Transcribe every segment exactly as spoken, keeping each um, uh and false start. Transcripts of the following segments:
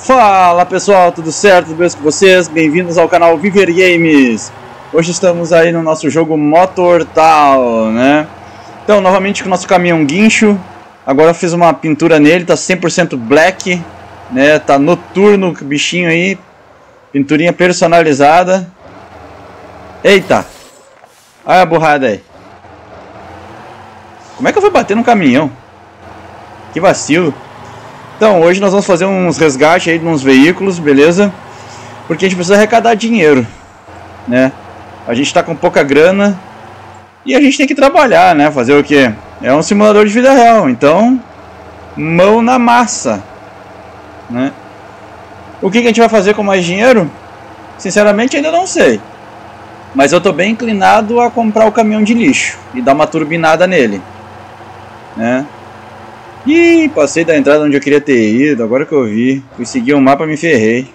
Fala pessoal, tudo certo? Tudo bem com vocês? Bem-vindos ao canal Viver Games. Hoje estamos aí no nosso jogo Motortal, né? Então, novamente com o nosso caminhão guincho. Agora eu fiz uma pintura nele, tá cem por cento black, né? Tá noturno o bichinho aí. Pinturinha personalizada. Eita! Olha a burrada aí. Como é que eu vou bater no caminhão? Que vacilo. Então, hoje nós vamos fazer uns resgates aí de uns veículos, beleza? Porque a gente precisa arrecadar dinheiro, né? A gente tá com pouca grana e a gente tem que trabalhar, né? Fazer o quê? É um simulador de vida real, então mão na massa, né? O que que a gente vai fazer com mais dinheiro? Sinceramente ainda não sei. Mas eu tô bem inclinado a comprar o caminhão de lixo e dar uma turbinada nele, né? Ih, passei da entrada onde eu queria ter ido, agora que eu vi. Fui seguir o mapa e me ferrei.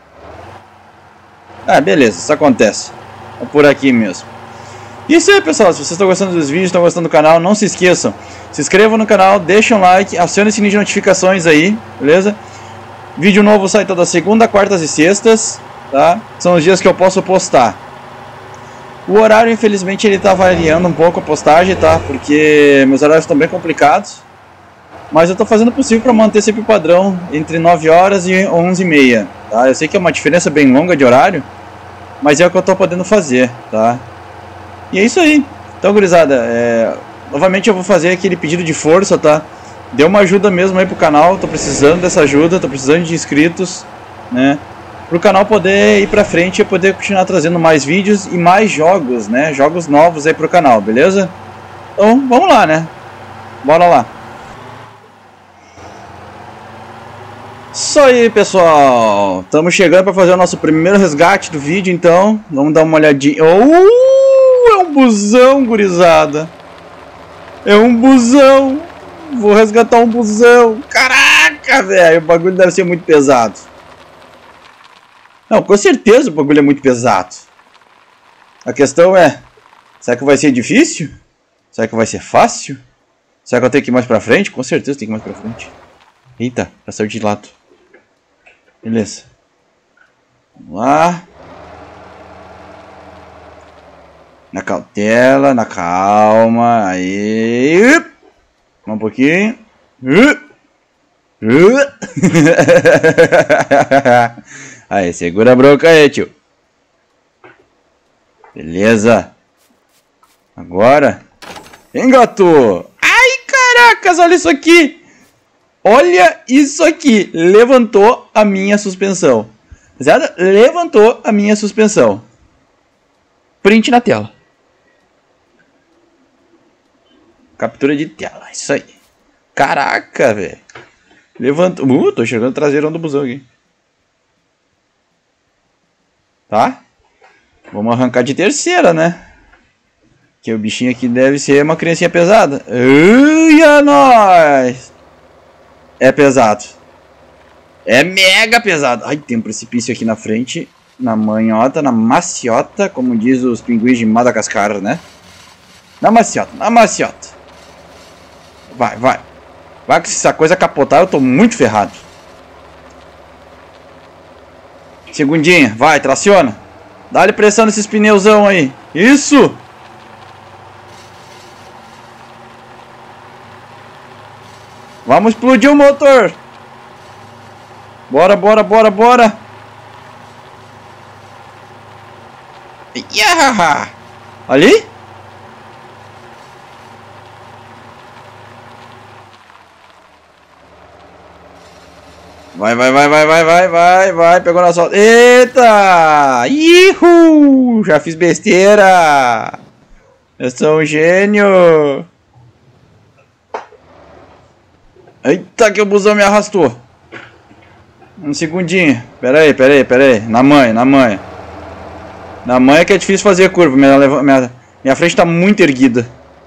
Ah, beleza, isso acontece. É por aqui mesmo. Isso aí, pessoal, se vocês estão gostando dos vídeos, estão gostando do canal, não se esqueçam. Se inscrevam no canal, deixem um like, acione o sininho de notificações aí, beleza? Vídeo novo sai toda segunda, quartas e sextas, tá? São os dias que eu posso postar. O horário, infelizmente, ele tá variando um pouco a postagem, tá? Porque meus horários estão bem complicados. Mas eu estou fazendo o possível para manter sempre o padrão entre nove horas e onze e meia, tá? Eu sei que é uma diferença bem longa de horário, mas é o que eu estou podendo fazer, tá? E é isso aí. Então, gurizada, é... novamente eu vou fazer aquele pedido de força, tá? Dê uma ajuda mesmo aí pro canal, tô precisando dessa ajuda, tô precisando de inscritos, né? Pro canal poder ir pra frente e poder continuar trazendo mais vídeos e mais jogos, né? Jogos novos aí pro canal, beleza? Então, vamos lá, né? Bora lá. Isso aí, pessoal, estamos chegando para fazer o nosso primeiro resgate do vídeo, então vamos dar uma olhadinha. Oh, é um busão, gurizada. É um busão. Vou resgatar um busão. Caraca, velho, o bagulho deve ser muito pesado. Não, com certeza o bagulho é muito pesado. A questão é, será que vai ser difícil? Será que vai ser fácil? Será que eu tenho que ir mais para frente? Com certeza tem que ir mais para frente. Eita, já saiu de lado. Beleza. Vamos lá. Na cautela, na calma. Aí. Um pouquinho. Aí, segura a bronca aí, tio. Beleza. Agora. Engatou. Ai, caracas, olha isso aqui. Olha isso aqui, levantou a minha suspensão. Rapaziada, levantou a minha suspensão. Print na tela. Captura de tela, isso aí. Caraca, velho. Levantou. Uh, tô enxergando o traseirão do busão aqui. Tá? Vamos arrancar de terceira, né? Que o bichinho aqui deve ser uma criancinha pesada. Uia, nós! É pesado. É mega pesado. Ai, tem um precipício aqui na frente. Na manhota, na maciota. Como diz os pinguins de Madagascar, né? Na maciota, na maciota. Vai, vai. Vai que se essa coisa capotar eu tô muito ferrado. Segundinha, vai, traciona. Dá-lhe pressão nesses pneuzão aí. Isso! Vamos explodir o motor. Bora, bora, bora, bora. Yeah! Ali? Vai, vai, vai, vai, vai, vai, vai, vai. Pegou na solta. Eita! Ihu! Já fiz besteira. Eu sou um gênio. Eita, que o busão me arrastou. Um segundinho. Pera aí, pera aí, pera aí. Na manha, na manha. Na manha que é difícil fazer curva. Minha, minha, minha frente tá muito erguida.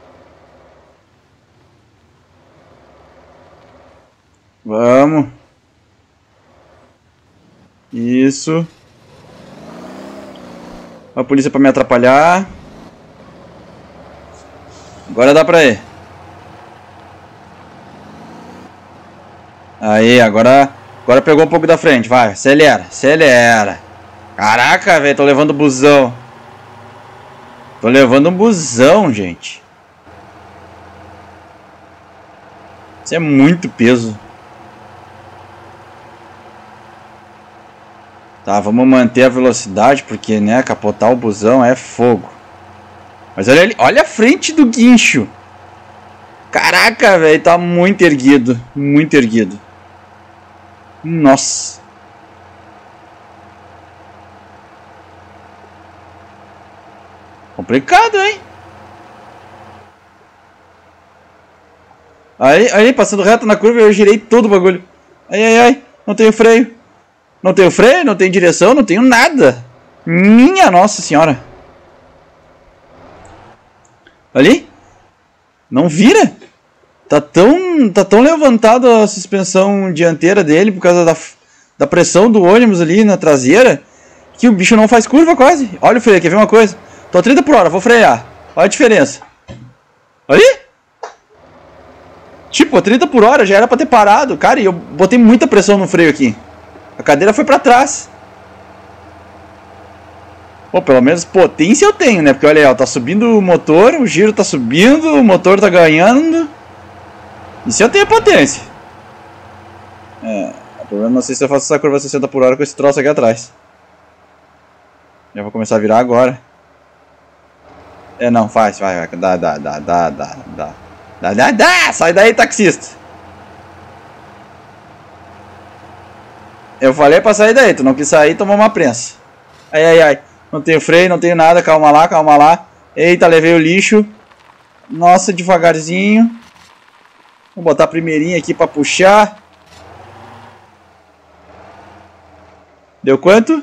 Vamos. Isso. A polícia pra me atrapalhar. Agora dá pra ir. Aí, agora Agora pegou um pouco da frente, vai, acelera, acelera. Caraca, velho, tô levando busão. Tô levando um busão, gente. Isso é muito peso. Tá, vamos manter a velocidade, porque, né, capotar o busão é fogo. Mas olha ali, olha a frente do guincho. Caraca, velho, tá muito erguido, muito erguido. Nossa. Complicado, hein? Aí, aí, passando reto na curva, eu girei todo o bagulho. Ai, ai, ai, não tenho freio. Não tenho freio, não tenho direção, não tenho nada. Minha nossa senhora. Ali? Não vira? Tá tão, tá tão levantada a suspensão dianteira dele por causa da, da pressão do ônibus ali na traseira que o bicho não faz curva quase. Olha o freio, quer ver uma coisa? Tô a trinta por hora, vou frear. Olha a diferença. Ali? Tipo, a trinta por hora já era pra ter parado. Cara, e eu botei muita pressão no freio aqui. A cadeira foi pra trás. Pô, pelo menos potência eu tenho, né? Porque olha aí, ó, tá subindo o motor, o giro tá subindo, o motor tá ganhando. Isso eu tenho potência. É, o problema não sei se eu faço essa curva sessenta por hora com esse troço aqui atrás. Já vou começar a virar agora. É, não, faz, vai, vai, dá, dá, dá, dá, dá, dá. Dá, dá, dá, sai daí, taxista. Eu falei pra sair daí, tu não quis sair, tomou uma prensa. Ai, ai, ai, não tenho freio, não tenho nada, calma lá, calma lá. Eita, levei o lixo. Nossa, devagarzinho. Vou botar a primeirinha aqui pra puxar. Deu quanto?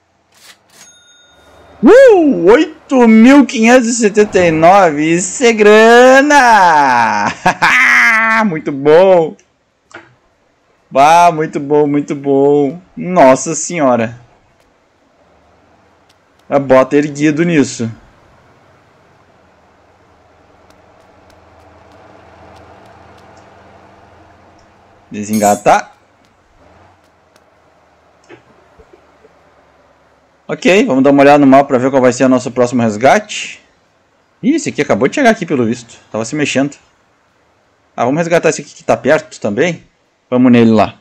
Uh, oito mil quinhentos e setenta e nove. Isso é grana! Muito bom. Ah, muito bom, muito bom. Nossa senhora. A bota erguido nisso. Desengatar. Ok, vamos dar uma olhada no mapa para ver qual vai ser o nosso próximo resgate. Ih, esse aqui acabou de chegar aqui pelo visto. Tava se mexendo. Ah, vamos resgatar esse aqui que tá perto também. Vamos nele lá.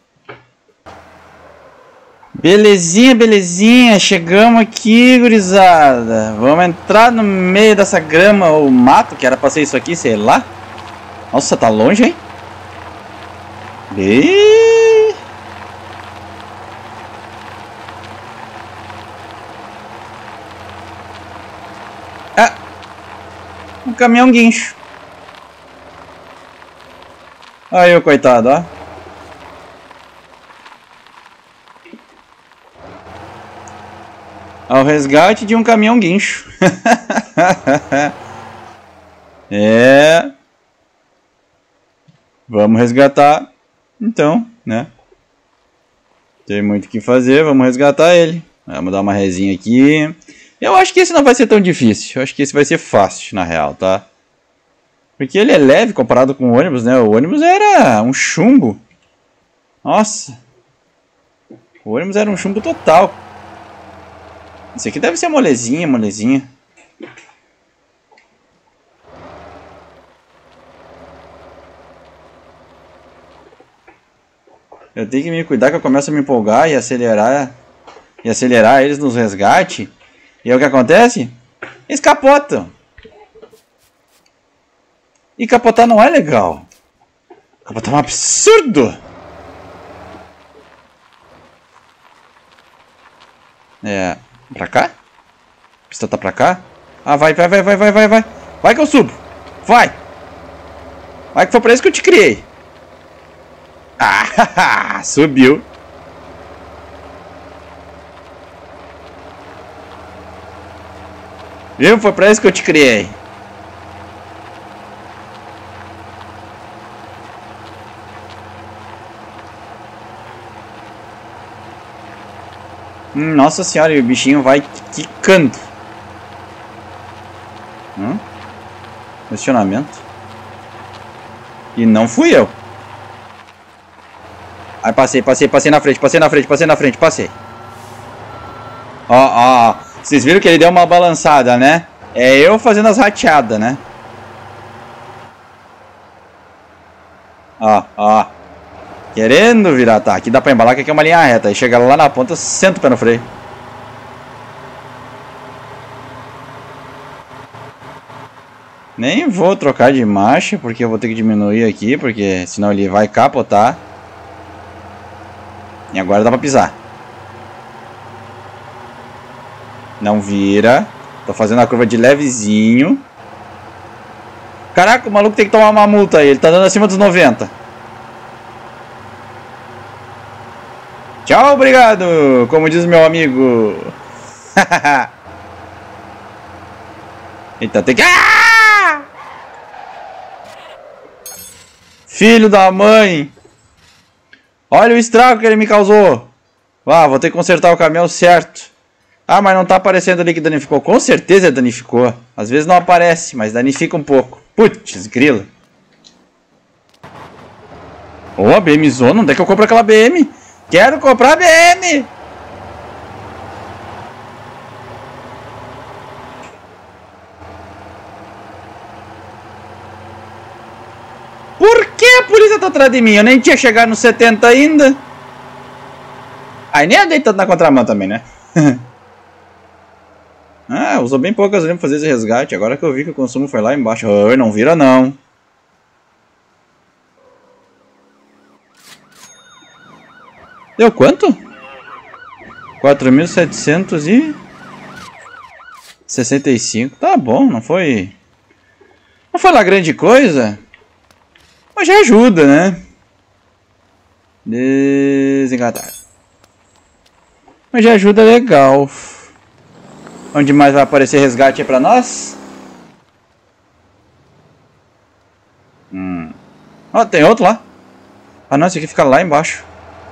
Belezinha, belezinha. Chegamos aqui, gurizada. Vamos entrar no meio dessa grama ou mato, que era pra ser isso aqui, sei lá. Nossa, tá longe, hein? E... Ah, um caminhão guincho. Aí o coitado, ó. Ao resgate de um caminhão guincho. É. Vamos resgatar. Então, né? Tem muito o que fazer, vamos resgatar ele. Vamos dar uma resinha aqui. Eu acho que esse não vai ser tão difícil. Eu acho que esse vai ser fácil, na real, tá? Porque ele é leve comparado com o ônibus, né? O ônibus era um chumbo. Nossa. O ônibus era um chumbo total. Esse aqui deve ser molezinha, molezinha. Eu tenho que me cuidar que eu começo a me empolgar e acelerar. E acelerar eles nos resgate. E aí o que acontece? Eles capotam. E capotar não é legal. Capotar é um absurdo. É... Pra cá? A pista tá pra cá? Ah, vai, vai, vai, vai, vai, vai, vai. Vai que eu subo. Vai. Vai que foi pra isso que eu te criei. Ah, subiu. Viu? Foi pra isso que eu te criei. Hum, nossa senhora, e o bichinho vai quicando. Hum? Questionamento. E não fui eu. Aí passei, passei, passei na frente, passei na frente, passei na frente, passei. Ó, ó, vocês viram que ele deu uma balançada, né? É eu fazendo as rateadas, né? Ó, ó. Querendo virar, tá? Aqui dá pra embalar que aqui é uma linha reta. Aí chega lá na ponta, senta o pé no freio. Nem vou trocar de marcha, porque eu vou ter que diminuir aqui, porque senão ele vai capotar. E agora dá pra pisar. Não vira. Tô fazendo a curva de levezinho. Caraca, o maluco tem que tomar uma multa aí. Ele tá dando acima dos noventa. Tchau, obrigado. Como diz meu amigo. Eita, tem que... Ah! Filho da mãe. Olha o estrago que ele me causou. Ah, vou ter que consertar o caminhão certo. Ah, mas não tá aparecendo ali que danificou. Com certeza danificou. Às vezes não aparece, mas danifica um pouco. Putz, grila. Ô, oh, a B M zona. Onde é que eu compro aquela B M? Quero comprar a B M! Por que a polícia tá atrás de mim? Eu nem tinha chegado nos setenta ainda. Aí nem andei tanto na contramão também, né? Ah, usou bem pouco gasolina pra fazer esse resgate. Agora que eu vi que o consumo foi lá embaixo. Oh, não vira não. Deu quanto? quatro mil setecentos e sessenta e cinco. Tá bom, não foi... Não foi lá grande coisa. Mas já ajuda, né? Desengatar. Mas já ajuda legal. Onde mais vai aparecer resgate aí pra nós? Hum. Ó, oh, tem outro lá. Ah não, esse aqui fica lá embaixo.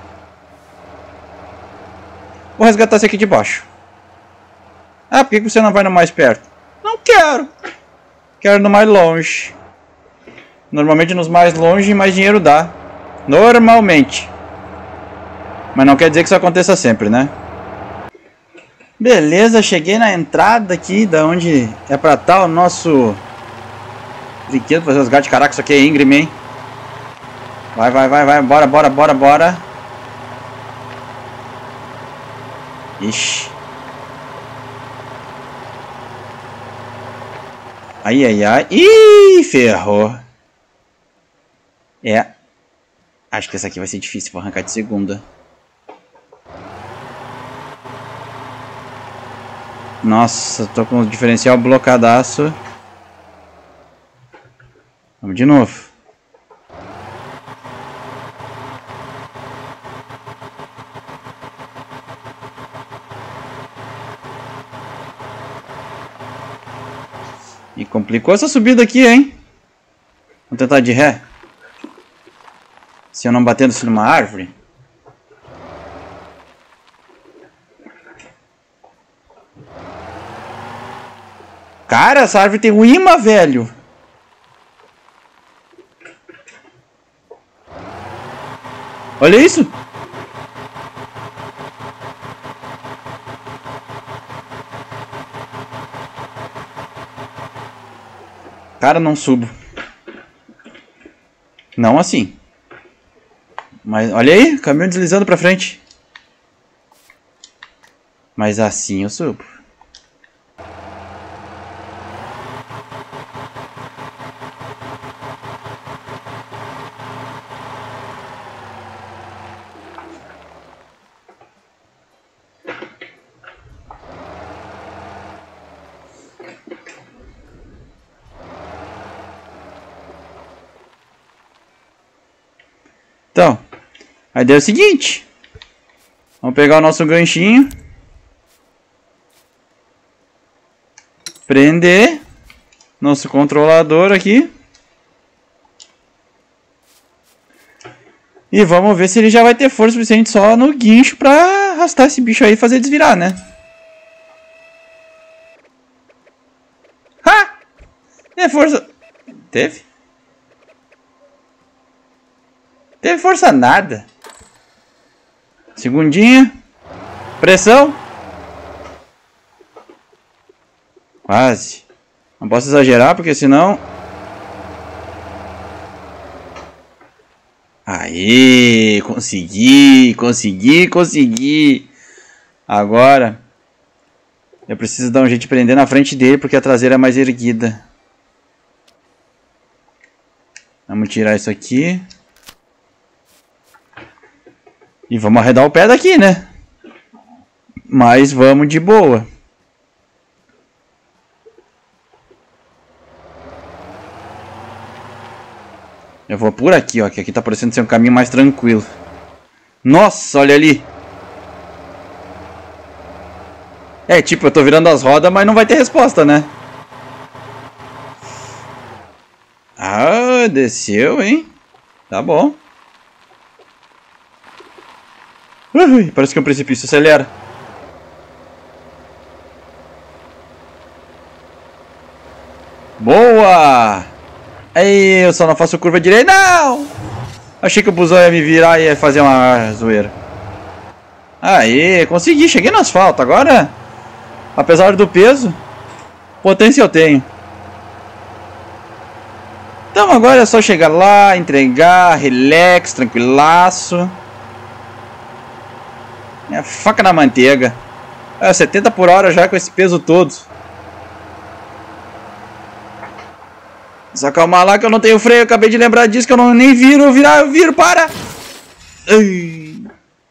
Vou resgatar esse aqui de baixo. Ah, por que você não vai no mais perto? Não quero. Quero no mais longe. Normalmente nos mais longe mais dinheiro dá. Normalmente. Mas não quer dizer que isso aconteça sempre, né? Beleza, cheguei na entrada aqui, da onde é pra estar o nosso brinquedo, fazer os gatos. Caraca, isso aqui é íngreme, hein? Vai, vai, vai, vai, bora, bora, bora, bora. Ixi. Ai, ai, ai. Ih, ferrou. É. Acho que essa aqui vai ser difícil, vou arrancar de segunda. Nossa, tô com o diferencial blocadaço. Vamos de novo. E complicou essa subida aqui, hein? Vamos tentar de ré. Se eu não batendo-se numa árvore. Cara, essa árvore tem um imã, velho. Olha isso. Cara, não subo. Não assim. Mas olha aí, caminhão deslizando pra frente. Mas assim eu subo. Então, a ideia é o seguinte. Vamos pegar o nosso ganchinho. Prender. Nosso controlador aqui. E vamos ver se ele já vai ter força suficiente só no guincho pra arrastar esse bicho aí e fazer desvirar, né? Ha! Teve força... Teve? Teve força nada. Segundinha. Pressão. Quase. Não posso exagerar, porque senão... Aê, consegui, consegui, consegui. Agora, eu preciso dar um jeito de prender na frente dele, porque a traseira é mais erguida. Vamos tirar isso aqui. E vamos arredar o pé daqui, né? Mas vamos de boa. Eu vou por aqui, ó, que aqui tá parecendo ser um caminho mais tranquilo. Nossa, olha ali. É, tipo, eu tô virando as rodas, mas não vai ter resposta, né? Ah, desceu, hein? Tá bom. Ui, parece que é um precipício. Acelera. Boa! Aí, eu só não faço curva direita. Não! Achei que o busão ia me virar e ia fazer uma zoeira. Aí, consegui. Cheguei no asfalto. Agora, apesar do peso, potência eu tenho. Então agora é só chegar lá, entregar, relax, tranquilaço. É faca na manteiga. É, setenta por hora já com esse peso todo. Só calma lá que eu não tenho freio. Eu acabei de lembrar disso, que eu não nem viro. Eu virar, eu viro, para! Ai.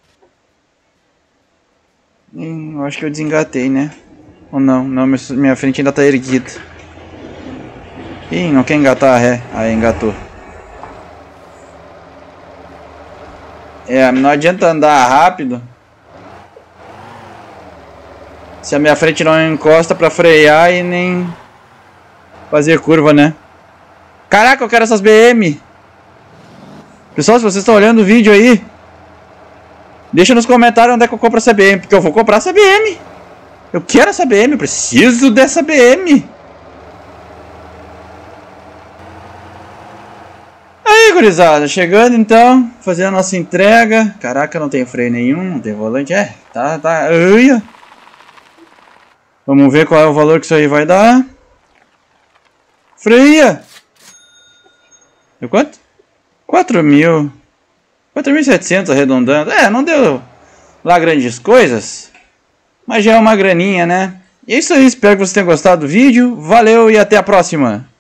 Hum, eu acho que eu desengatei, né? Ou não? Não, minha frente ainda tá erguida. Ih, não quer engatar a ré. Aí, engatou. É, não adianta andar rápido se a minha frente não encosta pra frear e nem fazer curva, né? Caraca, eu quero essas B M. Pessoal, se vocês estão olhando o vídeo aí, deixa nos comentários onde é que eu compro essa B M, porque eu vou comprar essa B M. Eu quero essa B M, eu preciso dessa B M. Aí, gurizada, chegando então, fazendo a nossa entrega. Caraca, não tem freio nenhum, não tem volante. É, tá, tá. Uia. Vamos ver qual é o valor que isso aí vai dar. Freia! Deu quanto? quatro mil. quatro mil e setecentos arredondando. É, não deu lá grandes coisas, mas já é uma graninha, né? E é isso aí, espero que vocês tenham gostado do vídeo. Valeu e até a próxima!